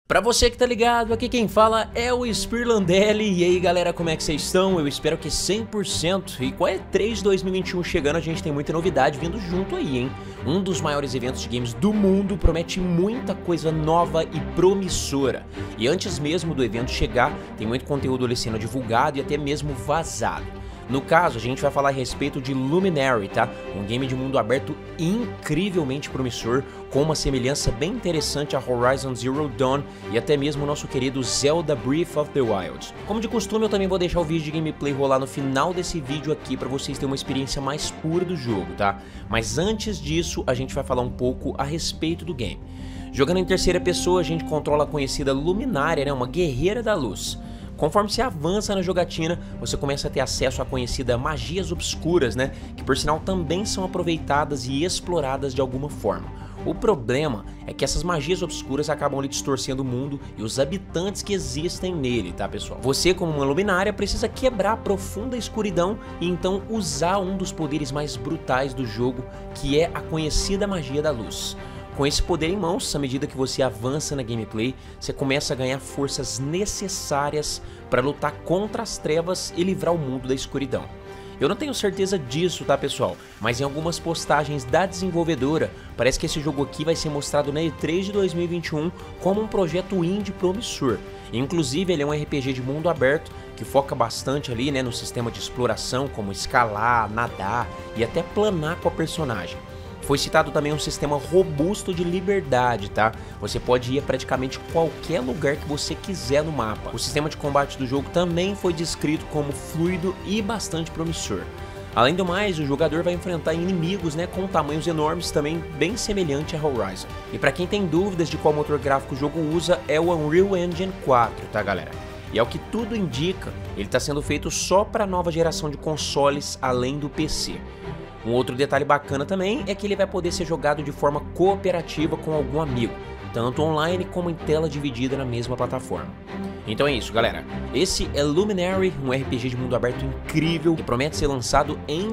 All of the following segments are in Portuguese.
Pra você que tá ligado, aqui quem fala é o Spirlandelli. E aí galera, como é que vocês estão? Eu espero que 100%. E com a E3 2021 chegando, a gente tem muita novidade vindo junto aí, hein? Um dos maiores eventos de games do mundo promete muita coisa nova e promissora. E antes mesmo do evento chegar, tem muito conteúdo ali sendo divulgado e até mesmo vazado. No caso, a gente vai falar a respeito de Luminary, tá? Um game de mundo aberto incrivelmente promissor, com uma semelhança bem interessante a Horizon Zero Dawn e até mesmo o nosso querido Zelda Breath of the Wild. Como de costume, eu também vou deixar o vídeo de gameplay rolar no final desse vídeo aqui para vocês terem uma experiência mais pura do jogo, tá? Mas antes disso, a gente vai falar um pouco a respeito do game. Jogando em terceira pessoa, a gente controla a conhecida Luminária, né? Uma guerreira da luz. Conforme você avança na jogatina, você começa a ter acesso a conhecida magias obscuras, né? Que por sinal também são aproveitadas e exploradas de alguma forma. O problema é que essas magias obscuras acabam lhe distorcendo o mundo e os habitantes que existem nele, tá pessoal? Você, como uma luminária, precisa quebrar a profunda escuridão e então usar um dos poderes mais brutais do jogo, que é a conhecida magia da luz. Com esse poder em mãos, à medida que você avança na gameplay, você começa a ganhar forças necessárias para lutar contra as trevas e livrar o mundo da escuridão. Eu não tenho certeza disso, tá pessoal? Mas em algumas postagens da desenvolvedora, parece que esse jogo aqui vai ser mostrado na E3 de 2021 como um projeto indie promissor. Inclusive ele é um RPG de mundo aberto que foca bastante ali, né, no sistema de exploração, como escalar, nadar e até planar com a personagem. Foi citado também um sistema robusto de liberdade, tá? Você pode ir a praticamente qualquer lugar que você quiser no mapa. O sistema de combate do jogo também foi descrito como fluido e bastante promissor. Além do mais, o jogador vai enfrentar inimigos, né, com tamanhos enormes, também bem semelhante a Horizon. E para quem tem dúvidas de qual motor gráfico o jogo usa, é o Unreal Engine 4, tá galera? E ao que tudo indica, ele está sendo feito só para a nova geração de consoles, além do PC. Um outro detalhe bacana também é que ele vai poder ser jogado de forma cooperativa com algum amigo, tanto online como em tela dividida na mesma plataforma. Então é isso, galera. Esse é Luminary, um RPG de mundo aberto incrível que promete ser lançado em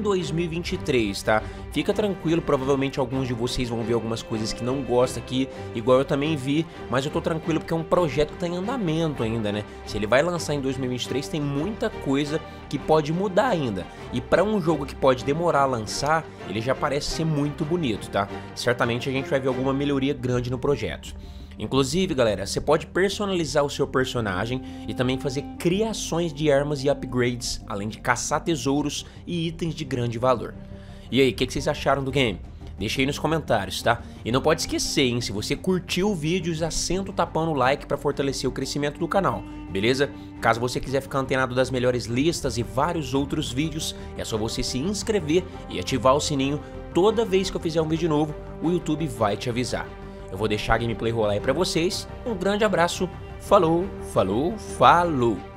2023, tá? Fica tranquilo, provavelmente alguns de vocês vão ver algumas coisas que não gostam aqui, igual eu também vi, mas eu tô tranquilo porque é um projeto que tá em andamento ainda, né? Se ele vai lançar em 2023, tem muita coisa que pode mudar ainda. E para um jogo que pode demorar a lançar, ele já parece ser muito bonito, tá? Certamente a gente vai ver alguma melhoria grande no projeto. Inclusive, galera, você pode personalizar o seu personagem e também fazer criações de armas e upgrades, além de caçar tesouros e itens de grande valor. E aí, o que vocês acharam do game? Deixa aí nos comentários, tá? E não pode esquecer, hein, se você curtiu o vídeo, já senta o tapão no like para fortalecer o crescimento do canal, beleza? Caso você quiser ficar antenado das melhores listas e vários outros vídeos, é só você se inscrever e ativar o sininho. Toda vez que eu fizer um vídeo novo, o YouTube vai te avisar. Eu vou deixar a gameplay rolar aí pra vocês. Um grande abraço. Falou, falou, falou.